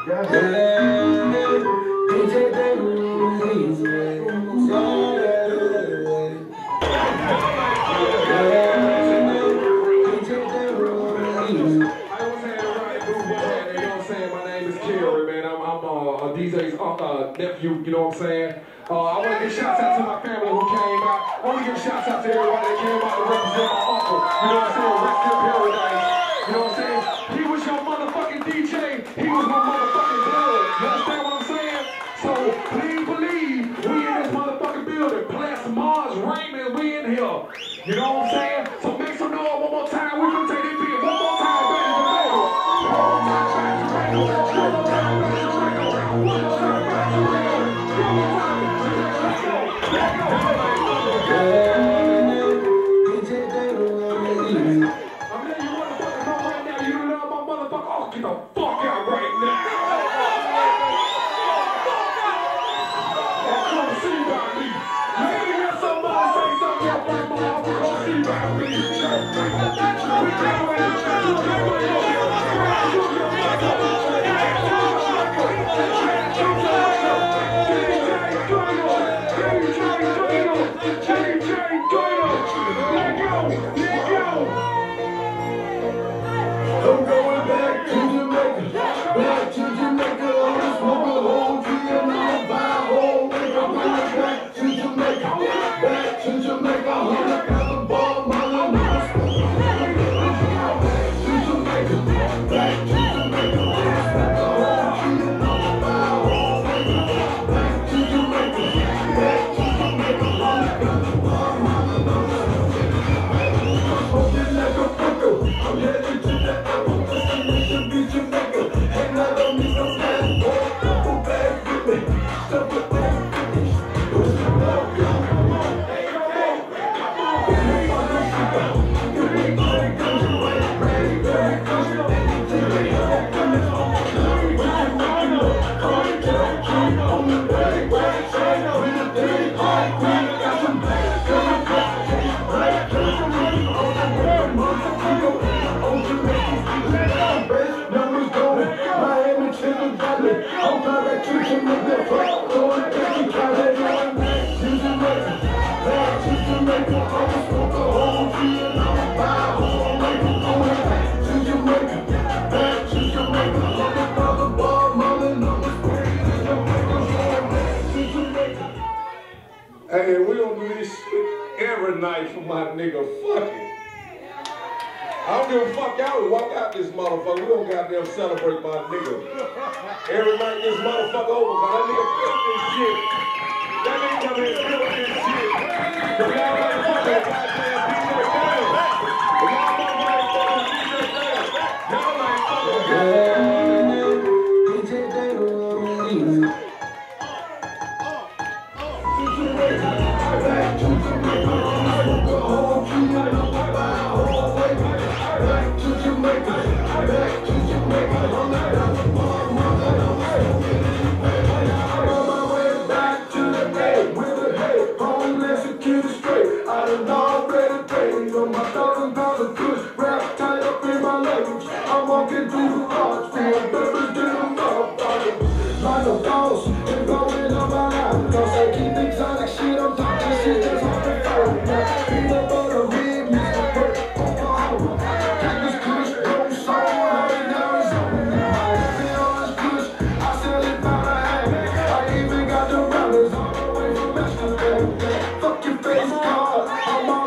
DJ's nephew, you know what I'm saying? I want to give shouts out to my family who came out. I want to give shouts out to everybody that came out to represent my uncle. You know what I'm saying? Rest in paradise. You know what I'm saying? He was your motherfucking DJ. He was my motherfucking blood. You understand what I'm saying? So please believe we in this motherfucking building. Plus Mars, Raymond, we in here. You know what I'm saying? So make some noise one more time. We're going to take this beat one more time back to the middle. One more time back to the middle. One more time back to the middle. One more time back to the middle. One more time. Let's go. Let's go. I'm letting you motherfuckers know right now. You love my motherfucker. Oh, get the fuck out right now. Come see about me. Let me hear somebody say something else like my uncle. Come see about me. I'm going back to Jamaica, back to Jamaica. I'm just smoking a whole tree and I'll buy a whole week. I'm going back to Jamaica, back to Jamaica. $100,000 ball, mother, back to Jamaica, back to Jamaica. I'm smoking a whole tree and I'll buy a whole week. Back to Jamaica, back to Jamaica. $100,000 ball, mother, I'm smoking like a fucker. I'm headed to the apple. Jamaica, and I don't need no passport. Double bag with me, stuff with that finish. Who's the love, y'all? Come on, hey, come on, come on. You ain't gonna come to my ready, very good. Anything they have, come on. On the way, with a dirty high queen, got some black, coming back, black, on the way, motherfucker, on Jamaica, numbers going, Miami to the valley. I'm back to Jamaica, going back to Cali, back to Jamaica, back to Jamaica. I'm a smoker, whole tree, and I'm buy a whole week. Going back to Jamaica, back to Jamaica. $100,000 ball, mother, numbers going to Jamaica, going back to Jamaica. Hey, we don't do this shit every night for my nigga. Fuck it. I don't give a fuck, y'all would walk out this motherfucker. We don't goddamn celebrate my nigga. Every night this motherfucker over, cause that nigga built this shit. That nigga come here and built this shit. Cause y'all like fucking goddamn DJ Khaled. Y'all like fucking DJ Khaled. Y'all like fucking DJ Khaled. Back to Jamaica, the whole tree, I know about a whole way. Back to Jamaica, back to Jamaica. $100,000 ball, mother, I'm on my way back to the bay with a hay, homeless and keep it straight. I done already paid on my $1,000 of push, wrapped tight up in my luggage. I'm walking through the arch, feel better than a motherfucker. Like a boss, and blowing up my life, cause I keep exotic shit. I'm talking shit just off the phone. Peanut butter, red, Mr. Burke, Oklahoma. Cactus Kush, gold soul, honey, Arizona. I feel all this push, I sell it by the hand. I even got the runners all the way from Amsterdam. Fuck your face card, I'm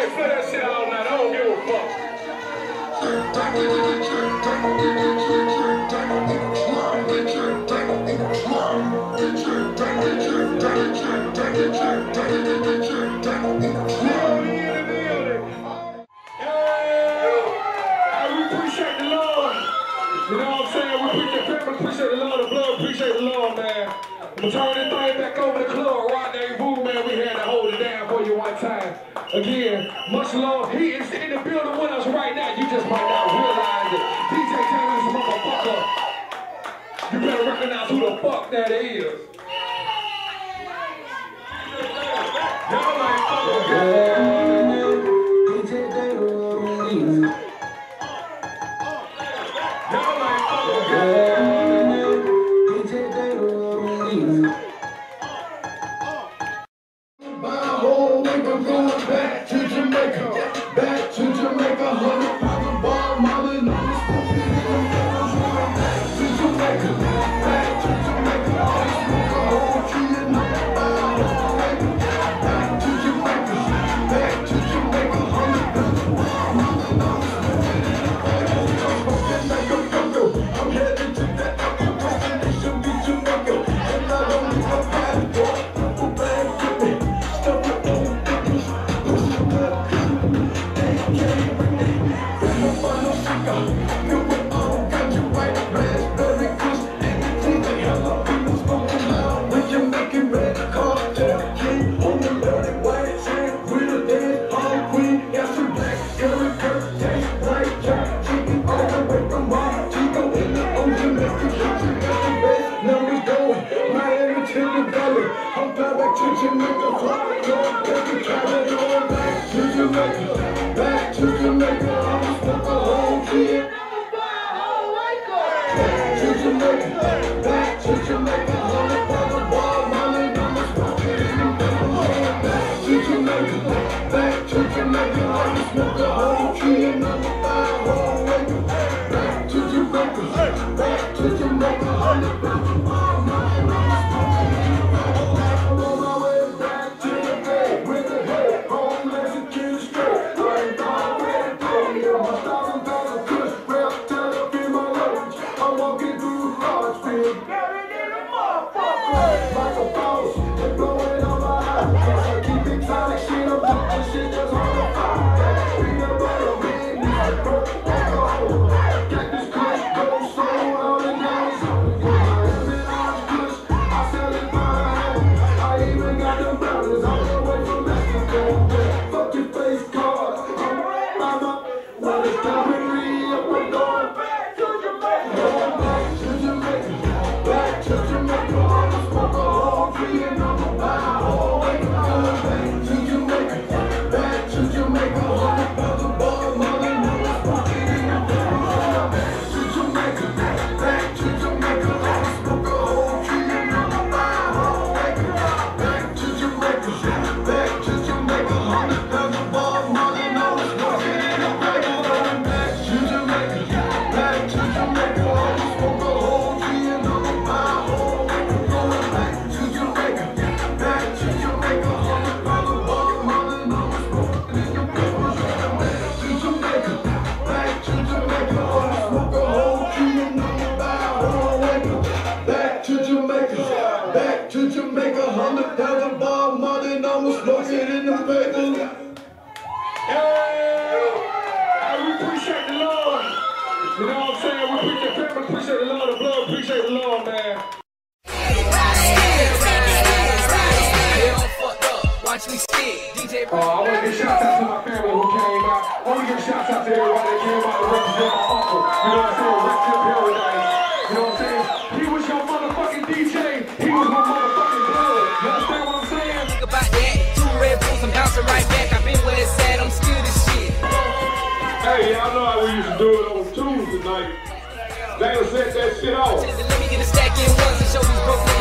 might play that shit all night. I don't give a fuck. We appreciate the Lord. You know what I'm saying? We appreciate the Lord of blood. Appreciate the Lord, man. I'm gonna turn this thing back over to Club Rendezvous, man. We had to hold it down for you one time. Again, much love. He is in the building with us right now. You just might not realize it. DJ Taylor's motherfucker. You better recognize who the fuck that is. Y'all ain't fucking good. DJ Taylor. Y'all ain't fucking good. Back to Jamaica, 100 pounds of ball, molly, no smoking in the middle. Back to Jamaica, all this smoke, a whole tree and back to Jamaica, 100 pounds of ball, molly, no smoking in the middle. I'm smoking like a go-go, I'm headed to that upper destination, be Jamaica, and I don't need a passport, double bag to me, stuff it on thickness. I'm back to Jamaica, back to Jamaica, I'm smoking a whole kid. Back to Jamaica, 100 pounds of ball, molly, I'm smoking in the middle. Back to Jamaica, I'm smoking a whole kid, and I'm a whole wake. Back to Jamaica, 100 pounds of ball, molly, I'm smoking in the middle. I'm on my way back to the bay with the head home, let's get it straight. I ain't already told you, my $1,000 kush wrapped tied up in my luggage. I'm walking through Hartsfield, buried in the motherfucker. Like a boss, they blowing on my eyes. I keep exotic shit, I'm talking shit just on the fire. Peanut butter, big, like purple alcohol. Got this kush, gold soul, all the nights. Miami orange kush, I sell it by hand. I even got them brothers all the way from Mexico. Fuck your face card, I'm mama. Well, it's time to re-up, I'm going back to Jamaica. Back to Jamaica, I'm a smoke a whole tree and I'm a buy a whole acre. Back to Jamaica, 100 pounds of ball, molly, I'm smoking in the middle. Back to Jamaica, I'm a smoke a whole tree and I'm a buy a whole acre. Back to Jamaica, 100 pounds of ball, molly, I'm smoking in the middle. Back to Jamaica, I'm a smoke a whole tree and I'm a buy a whole acre. Back to Jamaica, 100 pounds of ball, molly, I'm smoking in the middle. Back to Jamaica, I'm a smoke a whole tree and I'm a buy a whole acre. Back to Jamaica, 100 pounds of ball, molly, I'm smoking in the middle. We appreciate the Lord. You know what I'm saying? We appreciate the Lord of blood. Appreciate the Lord, man. Watch me skid, DJ. I want to give shout out to my family who came out. I want to give shout out to everybody that came out to represent my uncle. You know what I'm saying? Rest in paradise. You know what I'm saying? He was your motherfucking DJ. He was my motherfucking blood. You understand what I'm saying? Think about that. 2 Red Bulls, I'm bouncing right back. I've been where it's at, I'm still this shit. Hey, y'all know how we used to do it on Tuesday night. They done set that shit off. Let me get a stack in ones and show these broke